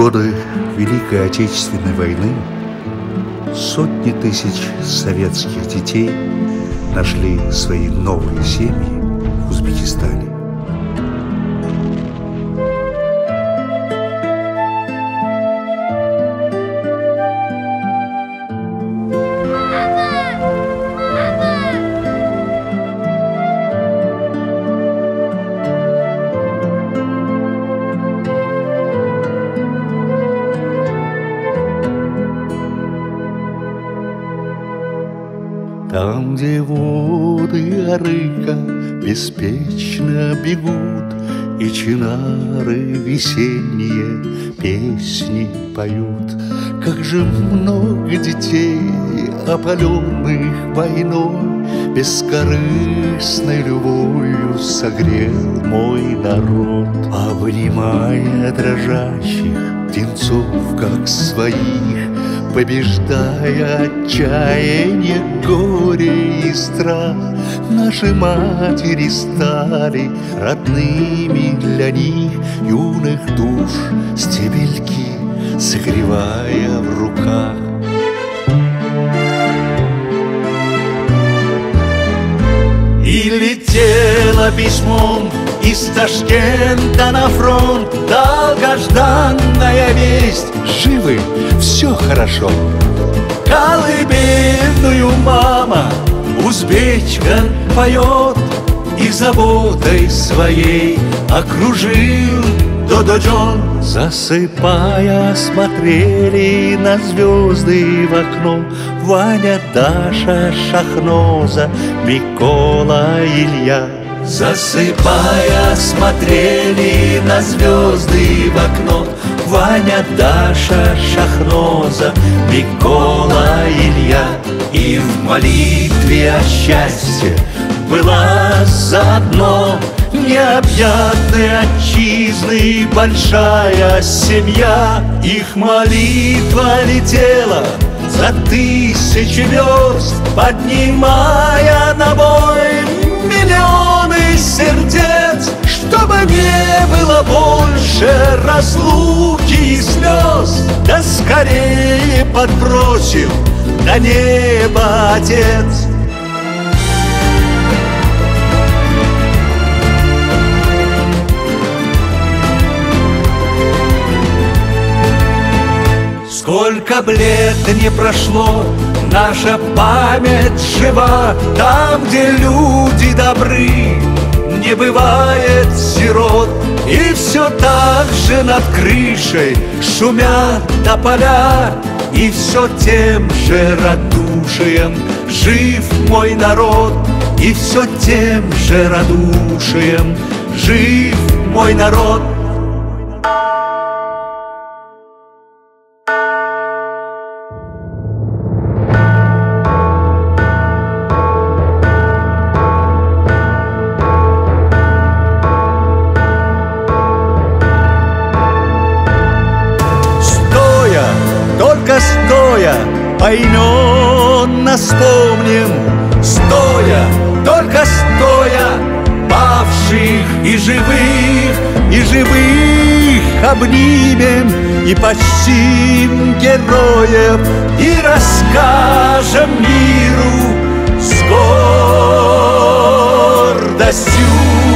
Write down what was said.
годы Великой Отечественной войны сотни тысяч советских детей нашли свои новые семьи в Узбекистане. Там, где воды Арыка беспечно бегут, и чинары весенние песни поют, как же много детей, опаленных войной, бескорыстной любовью согрел мой народ. Обнимая дрожащих птенцов, как своих, побеждая отчаяние, горе и страх, наши матери стали родными для них, юных душ стебельки согревая в руках. И летело письмом из Ташкента на фронт долгожданная весть: живы, все хорошо. Колыбельную мама узбечка поет, и заботой своей окружил Додо-Джон. Засыпая, смотрели на звезды в окно Ваня, Даша, Шахноза, Микола, Илья. Засыпая, смотрели на звезды в окно Ваня, Даша, Шахноза, Микола, Илья. И в молитве о счастье была заодно необъятной отчизны большая семья. Их молитва летела за тысячи верст, поднимая на бой миллионы сердец, чтобы не было больше разлуки и слез. Да скорее подбросил до неба Отец. Сколько б лет не прошло, наша память жива. Там, где люди добры, не бывает сирот. И все так же над крышей шумят тополя, и все тем же радушием жив мой народ. И все тем же радушием жив мой народ. Только стоя поименно вспомним, стоя, только стоя, павших и живых обнимем и почтим героев, и расскажем миру с гордостью.